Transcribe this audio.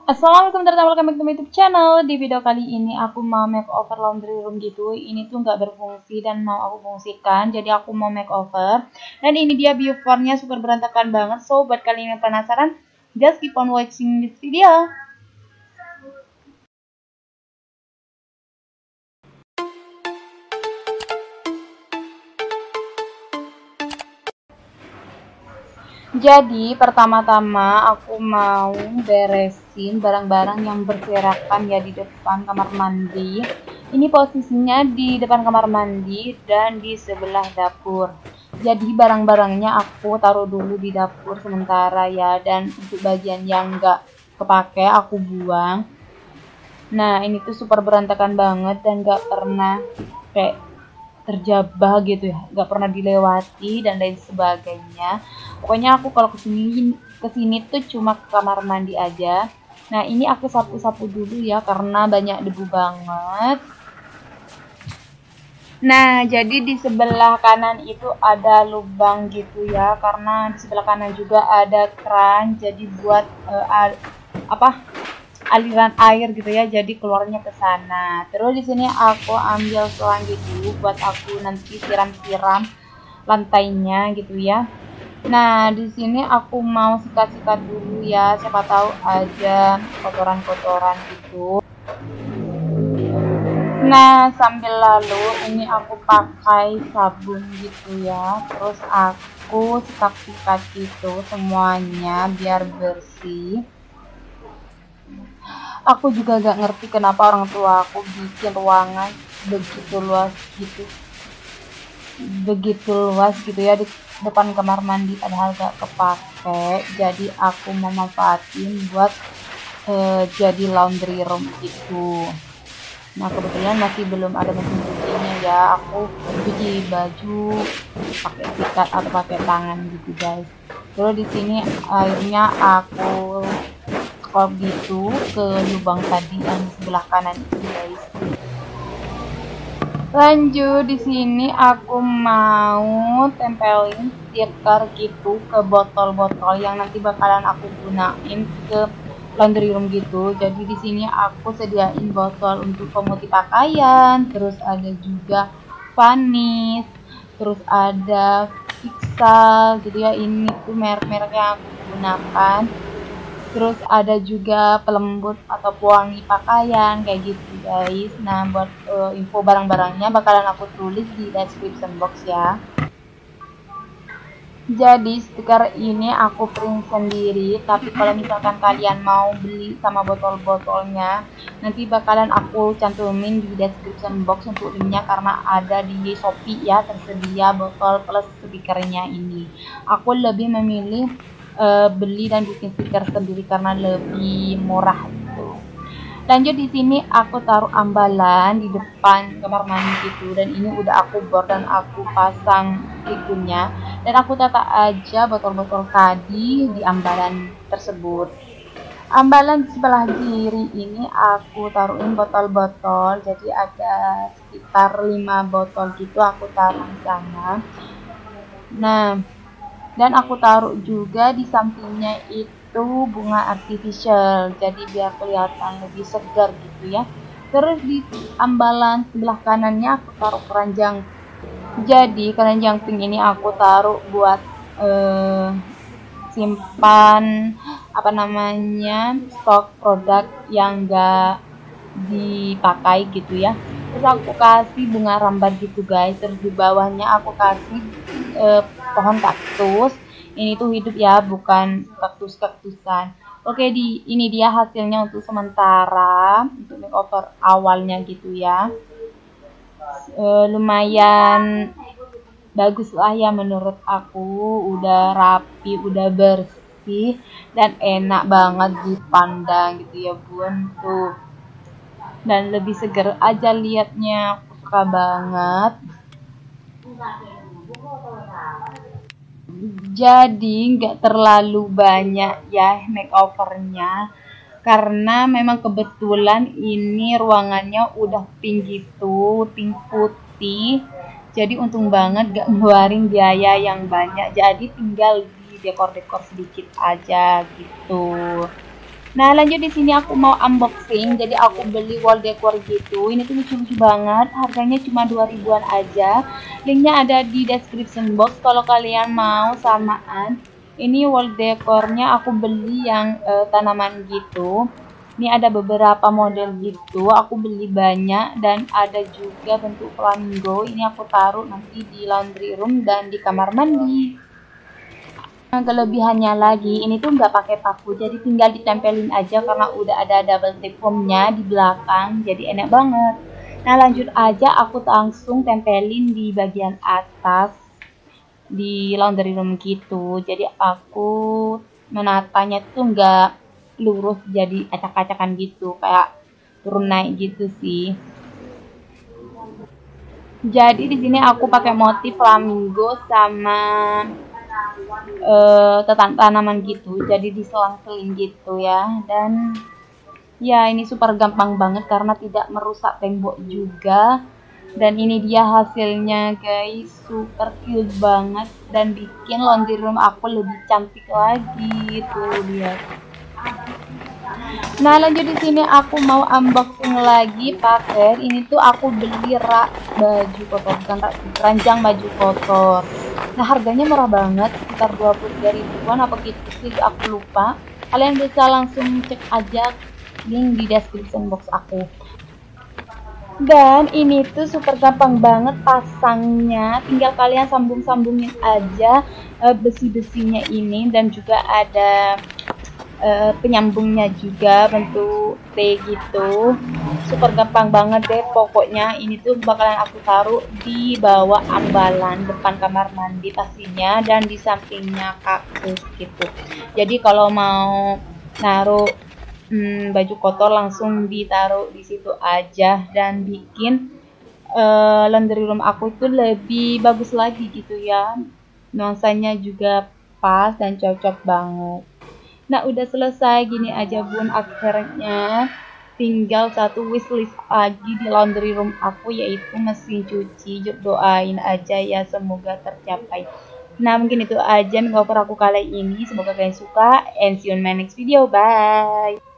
Assalamualaikum warahmatullahi wabarakatuh, YouTube channel. Di video kali ini aku mau makeover laundry room gitu. Ini tuh nggak berfungsi dan mau aku fungsikan. Jadi aku mau makeover. Dan ini dia before-nya, super berantakan banget. So buat kalian yang penasaran, just keep on watching this video. Jadi pertama-tama aku mau beresin barang-barang yang berserakan ya di depan kamar mandi. Ini posisinya di depan kamar mandi dan di sebelah dapur. Jadi barang-barangnya aku taruh dulu di dapur sementara ya, dan untuk bagian yang enggak kepake aku buang. Nah ini tuh super berantakan banget dan gak pernah kayak terjebak gitu ya, nggak pernah dilewati dan lain sebagainya. Pokoknya aku kalau kesini tuh cuma ke kamar mandi aja. Nah ini aku sapu-sapu dulu ya karena banyak debu banget. Nah jadi di sebelah kanan itu ada lubang gitu ya, karena di sebelah kanan juga ada keran, jadi buat aliran air gitu ya, jadi keluarnya ke sana. Terus di sini aku ambil selang gitu buat aku nanti siram-siram lantainya gitu ya. Nah di sini aku mau sikat-sikat dulu ya, siapa tahu ada kotoran-kotoran gitu. Nah sambil lalu ini aku pakai sabun gitu ya, terus aku sikat-sikat gitu semuanya biar bersih. Aku juga gak ngerti kenapa orang tua aku bikin ruangan begitu luas gitu ya di depan kamar mandi, padahal gak kepake. Jadi aku memanfaatin buat jadi laundry room gitu. Nah kebetulan masih belum ada mesin cucinya ya, aku cuci baju pakai sikat atau pakai tangan gitu guys. Terus di sini airnya aku scrub gitu ke lubang tadi yang sebelah kanan itu guys. Lanjut di sini aku mau tempelin stiker gitu ke botol-botol yang nanti bakalan aku gunain ke laundry room gitu. Jadi di sini aku sediain botol untuk pemutih pakaian, terus ada juga vanis, terus ada Fixal gitu ya. Ini tuh merek-merek yang aku gunakan. Terus ada juga pelembut atau pewangi pakaian kayak gitu guys. Nah buat info barang-barangnya bakalan aku tulis di description box ya. Jadi stiker ini aku print sendiri, tapi kalau misalkan kalian mau beli sama botol-botolnya, nanti bakalan aku cantumin di description box untuk linknya, karena ada di Shopee ya, tersedia botol plus stikernya ini. Aku lebih memilih beli dan bikin stiker sendiri karena lebih murah gitu. Lanjut di sini aku taruh ambalan di depan kamar mandi gitu, dan ini udah aku bor dan aku pasang figurnya, dan aku tata aja botol-botol tadi di ambalan tersebut. Ambalan di sebelah kiri ini aku taruhin botol-botol, jadi ada sekitar 5 botol gitu aku taruh di sana. Nah dan aku taruh juga di sampingnya itu bunga artificial, jadi biar kelihatan lebih segar gitu ya. Terus di ambalan sebelah kanannya aku taruh keranjang. Jadi keranjang pink ini aku taruh buat simpan stok produk yang enggak dipakai gitu ya. Terus aku kasih bunga rambat gitu guys. Terus di bawahnya aku kasih pohon kaktus. Ini tuh hidup ya, bukan kaktusan. Oke, ini dia hasilnya untuk sementara, untuk makeover awalnya gitu ya. Lumayan bagus lah ya menurut aku, udah rapi, udah bersih dan enak banget dipandang gitu ya bun tuh, dan lebih seger aja liatnya, aku suka banget. Jadi nggak terlalu banyak ya makeovernya, karena memang kebetulan ini ruangannya udah pink gitu, pink putih. Jadi untung banget gak ngeluarin biaya yang banyak, jadi tinggal di dekor-dekor sedikit aja gitu. Nah, lanjut di sini aku mau unboxing. Jadi aku beli wall decor gitu. Ini tuh lucu-lucu banget. Harganya cuma 2000-an aja. Linknya ada di description box kalau kalian mau samaan. Ini wall decornya aku beli yang tanaman gitu. Ini ada beberapa model gitu. Aku beli banyak dan ada juga bentuk flamingo. Ini aku taruh nanti di laundry room dan di kamar mandi. Nah, kelebihannya lagi, ini tuh nggak pakai paku, jadi tinggal ditempelin aja karena udah ada double tape foamnya di belakang, jadi enak banget. Nah, lanjut aja aku langsung tempelin di bagian atas di laundry room gitu. Jadi aku menatanya tuh nggak lurus, jadi acak-acakan gitu, kayak turun naik gitu sih. Jadi di sini aku pakai motif flamingo sama tanaman gitu, jadi diselang-seling gitu ya. Dan ya ini super gampang banget karena tidak merusak tembok juga. Dan ini dia hasilnya guys, super cute banget dan bikin laundry room aku lebih cantik lagi. Tuh lihat. Nah, lanjut di sini aku mau unboxing lagi paket. Ini tuh aku beli rak baju kotor, bukan rak, keranjang baju kotor. Nah, harganya murah banget, sekitar 23 ribuan apa gitu sih, aku lupa. Kalian bisa langsung cek aja link di description box aku. Dan ini tuh super gampang banget pasangnya, tinggal kalian sambung-sambungin aja besi-besinya ini, dan juga ada penyambungnya juga bentuk T gitu. Super gampang banget deh pokoknya. Ini tuh bakalan aku taruh di bawah ambalan depan kamar mandi pastinya, dan di sampingnya kaktus gitu. Jadi kalau mau naruh baju kotor langsung ditaruh di situ aja, dan bikin laundry room aku itu lebih bagus lagi gitu ya. Nuansanya juga pas dan cocok banget. Nah, udah selesai gini aja bun, akhirnya tinggal satu wishlist lagi di laundry room aku, yaitu mesin cuci. Yuk doain aja ya, semoga tercapai. Nah, mungkin itu aja makeover aku kali ini, semoga kalian suka, and see you in my next video, bye.